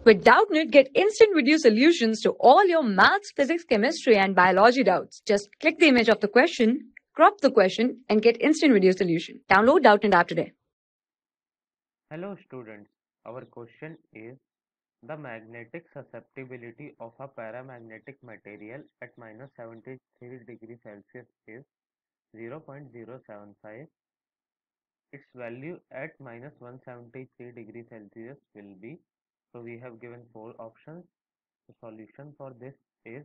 With Doubtnut, get instant video solutions to all your maths, physics, chemistry, and biology doubts. Just click the image of the question, crop the question, and get instant video solution. Download Doubtnut app today. Hello students, our question is the magnetic susceptibility of a paramagnetic material at minus 73 degrees Celsius is 0.075. Its value at minus 173 degrees Celsius will be, so we have given four options. The solution for this is,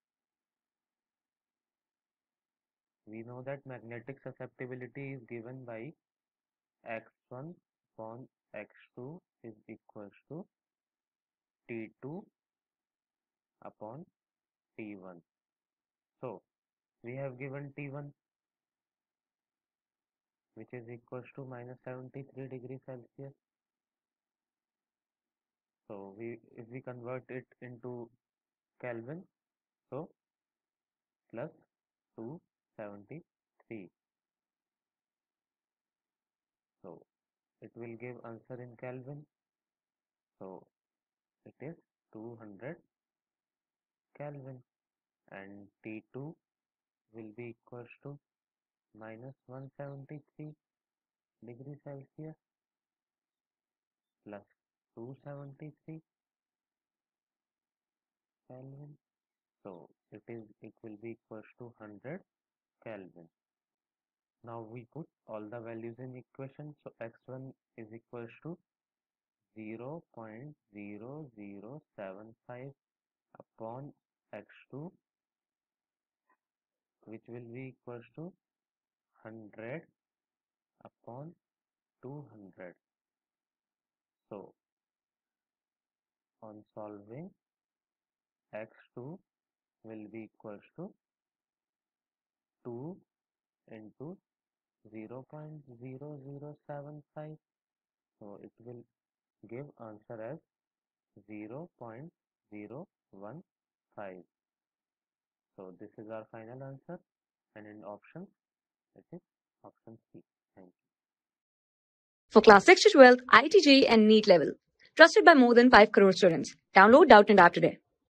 we know that magnetic susceptibility is given by x1 upon x2 is equals to T2 upon T1. So we have given T1, which is equals to minus 73 degrees Celsius. So if we convert it into Kelvin, so plus 273. So it will give answer in Kelvin. So it is 200 Kelvin, and T2 will be equals to minus 173 degrees Celsius plus 273 Kelvin. So it will be equals to 100 Kelvin. Now we put all the values in equation. So x1 is equals to 0.0075 upon x2, which will be equals to 100 upon 200. So on solving, x2 will be equals to 2 into 0.0075. So it will give answer as 0.015. So this is our final answer, and in options it is option C. Thank you. For class 6 to 12, IIT JEE and NEET level. Trusted by more than 5 crore students. Download Doubtnut app today.